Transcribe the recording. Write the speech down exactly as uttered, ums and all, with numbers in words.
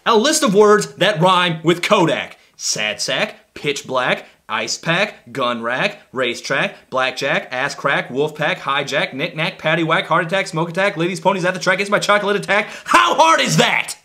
A list of words that rhyme with Kodak. Sad sack, pitch black, ice pack, gun rack, racetrack, blackjack, ass crack, wolf pack, hijack, knick-knack, paddywhack, heart attack, smoke attack, ladies ponies at the track, it's my chocolate attack. How hard is that?